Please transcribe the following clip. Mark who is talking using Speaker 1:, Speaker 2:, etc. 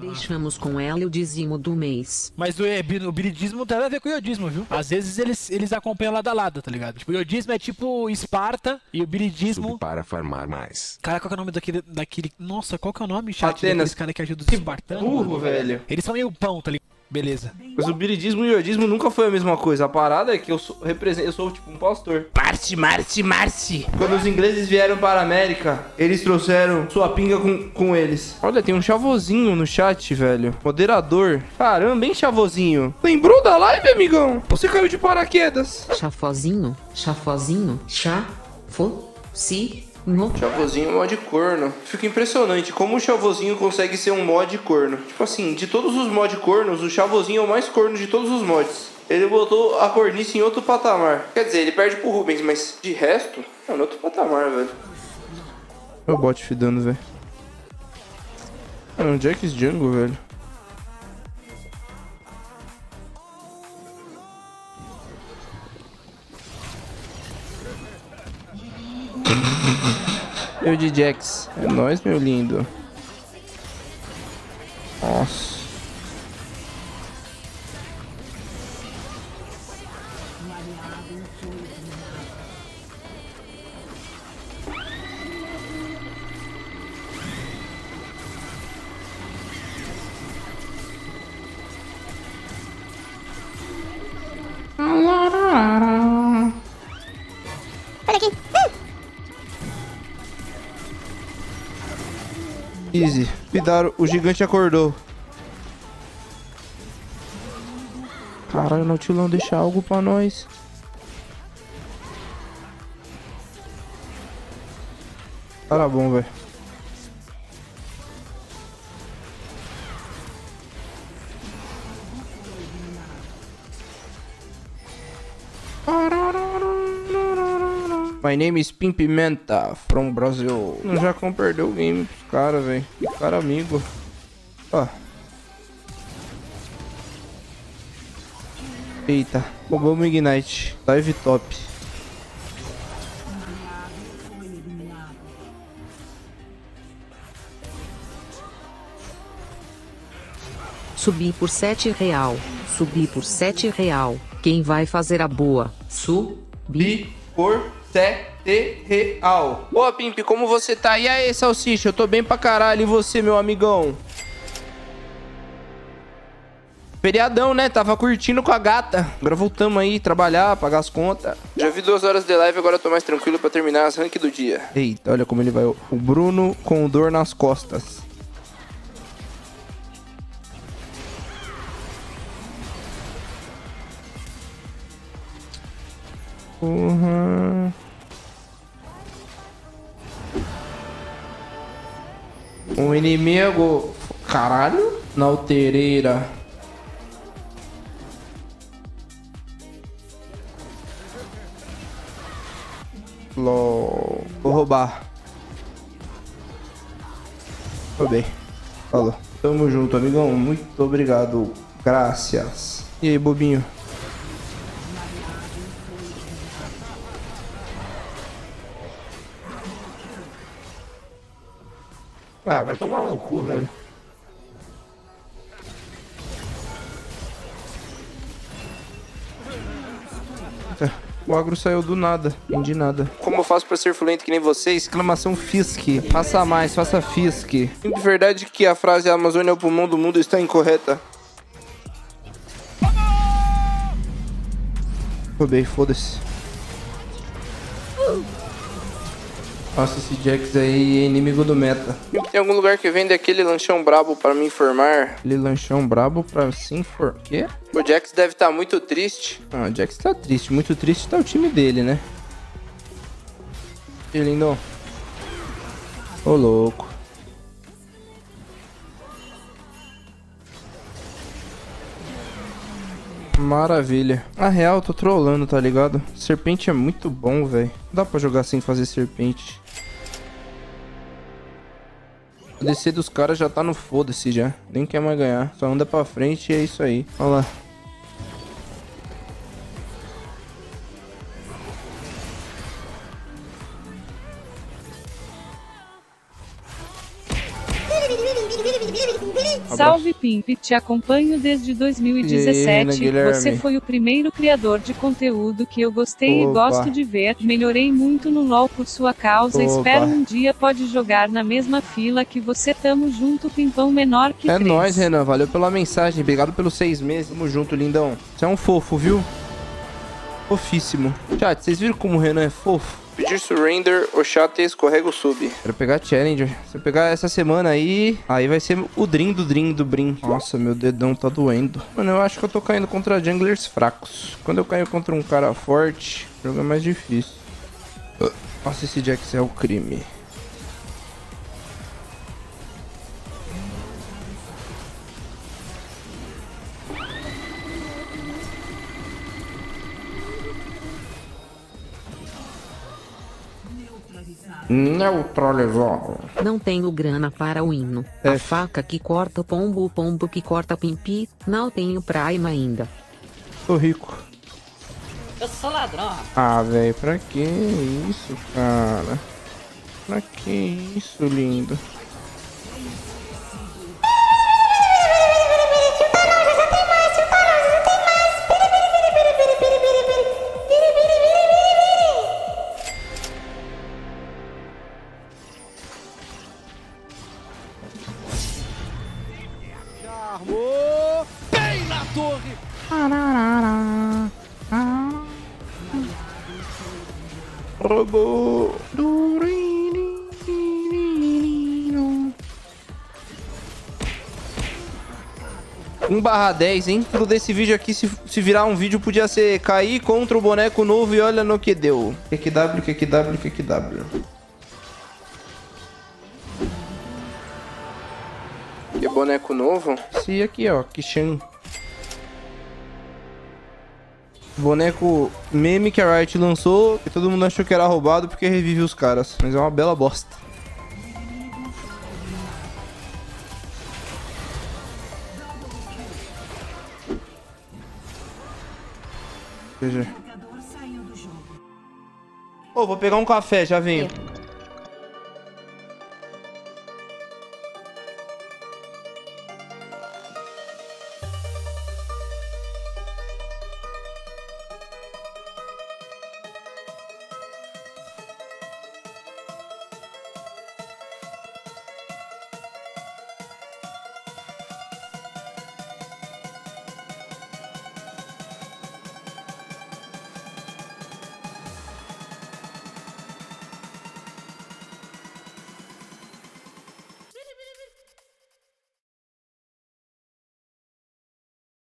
Speaker 1: Fechamos com ela o dízimo do mês.
Speaker 2: Mas o biridismo não tem nada a ver com o iodismo, viu? Às vezes eles acompanham lado a lado, tá ligado? Tipo, o iodismo é tipo Esparta e o biridismo...
Speaker 3: Subi para farmar mais.
Speaker 2: Cara, qual que é o nome daquele... Nossa, qual que é o nome, chat?
Speaker 4: Atenas.
Speaker 2: Daqueles cara que ajuda os espartanos?
Speaker 4: Burro, velho.
Speaker 2: Eles são meio pão, tá ligado? Beleza.
Speaker 4: Mas o biridismo e o iodismo nunca foi a mesma coisa. A parada é que eu sou tipo um pastor. Marci. Quando os ingleses vieram para a América, eles trouxeram sua pinga com eles. Olha, tem um chavozinho no chat, velho. Moderador. Caramba, hein, chavozinho? Lembrou da live, amigão? Você caiu de paraquedas.
Speaker 1: Chafozinho, chafozinho, chavozinho.
Speaker 4: Chavozinho mod corno. Fica impressionante como o chavozinho consegue ser um mod corno. Tipo assim, de todos os mod cornos, o chavozinho é o mais corno de todos os mods. Ele botou a cornice em outro patamar. Quer dizer, ele perde pro Rubens, mas de resto, é em outro patamar, velho. Olha o bot fidando, velho. É um Jack's Jungle, velho. Eu de Jax. É nóis, meu lindo. Nossa. Easy. Cuidado, o gigante acordou. Caralho, o Nautilão deixa algo pra nós. Cara bom, velho. My name is Pimpimenta from Brazil. O Jacão perdeu o game pros caras, velho. Cara amigo. Ó. Eita. Roubamos o Ignite. Dive top.
Speaker 1: Subi por R$7. Subi por R$7. Quem vai fazer a boa?
Speaker 4: Subi por R$7. Ô, Pimp, como você tá? E aí, Salsicha? Eu tô bem pra caralho. E você, meu amigão? Feriadão, né? Tava curtindo com a gata. Agora voltamos aí, trabalhar, pagar as contas. Já vi 2 horas de live, agora eu tô mais tranquilo pra terminar as rank do dia. Eita, olha como ele vai. O Bruno com dor nas costas. Uhum. Um inimigo. Caralho. Na altereira. LOL. Vou roubar. Roubei. Falou. Tamo junto, amigão. Muito obrigado. Graças. E aí, bobinho? Ah, vai tomar no cu, velho. O agro saiu do nada, entendi nada. Como eu faço pra ser fluente que nem você? Exclamação Fisk. Faça mais, faça Fisk. De verdade que a frase a Amazônia é o pulmão do mundo está incorreta. Roubei, foda-se. Nossa, esse Jax aí é inimigo do meta. Tem algum lugar que vende aquele lanchão brabo pra me informar? Aquele lanchão brabo pra se informar? Quê? O Jax deve estar muito triste. Ah, o Jax tá triste. Muito triste tá o time dele, né? Que lindo. Ô, louco. Maravilha. Na real, eu tô trollando, tá ligado? Serpente é muito bom, velho. Não dá pra jogar sem fazer serpente. O DC dos caras já tá no foda-se já. Nem quer mais ganhar. Só anda pra frente e é isso aí. Olha lá.
Speaker 3: Salve Pimp, te acompanho desde 2017.
Speaker 4: E aí,
Speaker 3: você foi o primeiro criador de conteúdo que eu gostei
Speaker 4: Opa.
Speaker 3: e gosto de ver. Melhorei muito no LoL por sua causa.
Speaker 4: Opa.
Speaker 3: Espero um dia pode jogar na mesma fila que você. Tamo junto, Pimpão menor que
Speaker 4: É
Speaker 3: 3.
Speaker 4: nóis, Renan. Valeu pela mensagem. Obrigado pelos 6 meses. Tamo junto, lindão. Você é um fofo, viu? Fofíssimo. Chat, vocês viram como o Renan é fofo? Pedir surrender, o chat escorrega o sub. Quero pegar Challenger. Se eu pegar essa semana aí vai ser o Dream do Brim. Nossa, meu dedão tá doendo. Mano, eu acho que eu tô caindo contra junglers fracos. Quando eu caio contra um cara forte, o jogo é mais difícil. Nossa, esse Jax é o crime. Neutralizado.
Speaker 1: Não tenho grana para o hino.
Speaker 4: É.
Speaker 1: A faca que corta o pombo que corta Pimpi. Não tenho Prime ainda.
Speaker 4: Tô rico.
Speaker 5: Eu sou ladrão.
Speaker 4: Ah, velho, pra que isso, cara? Pra que isso, lindo?
Speaker 2: Armou bem na torre.
Speaker 4: Robô. 1/10, hein? Tudo desse vídeo aqui, se virar um vídeo, podia ser cair contra o boneco novo e olha no que deu. QQW. Que boneco novo? Esse aqui, ó, Kishan. Boneco meme que a Riot lançou e todo mundo achou que era roubado porque revive os caras. Mas é uma bela bosta. Ô, vou pegar um café, já venho.